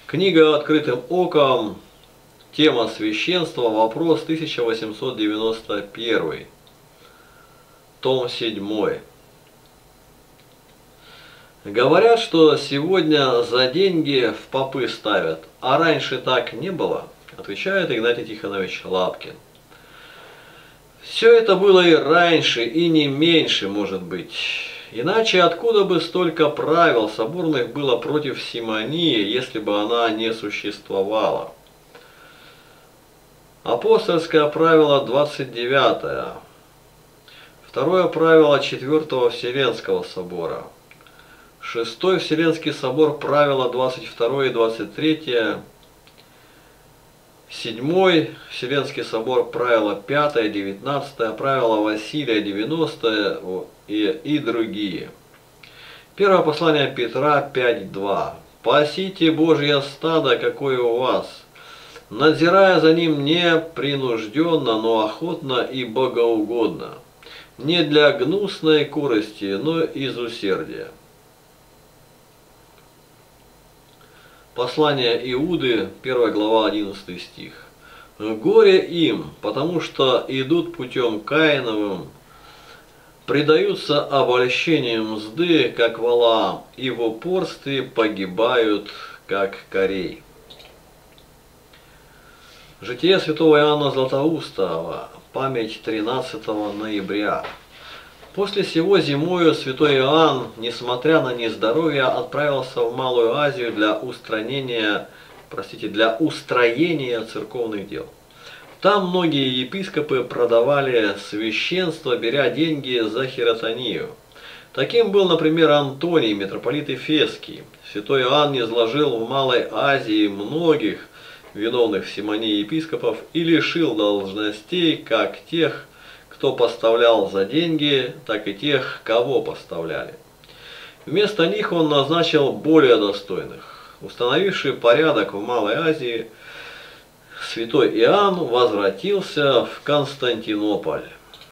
Книга «Открытым оком», тема священства, вопрос 1891, том 7. Говорят, что сегодня за деньги в попы ставят, а раньше так не было, отвечает Игнатий Тихонович Лапкин. Все это было и раньше, и не меньше, может быть. Иначе откуда бы столько правил соборных было против симонии, если бы она не существовала? Апостольское правило 29. Второе правило 4-го Вселенского собора. 6-й Вселенский собор правила 22 и 23. 7-й Вселенский собор правила 5, 19, правило Василия 90 и другие. Первое послание Петра 5:2. «Пасите Божье стадо, какое у вас, надзирая за ним не принужденно, но охотно и богоугодно, не для гнусной корысти, но из усердия». Послание Иуды, 1 глава, 11 стих. «Горе им, потому что идут путем Каиновым, предаются обольщению мзды, как Валаам, и в упорстве погибают, как Корей». Житие святого Иоанна Златоустого, память 13 ноября. После сего зимою святой Иоанн, несмотря на нездоровье, отправился в Малую Азию для устроения церковных дел. Там многие епископы продавали священство, беря деньги за хиротонию. Таким был, например, Антоний, митрополит Эфесский. Святой Иоанн изложил в Малой Азии многих виновных в симонии епископов и лишил должностей как тех, кто поставлял за деньги, так и тех, кого поставляли. Вместо них он назначил более достойных. Установивший порядок в Малой Азии, святой Иоанн возвратился в Константинополь.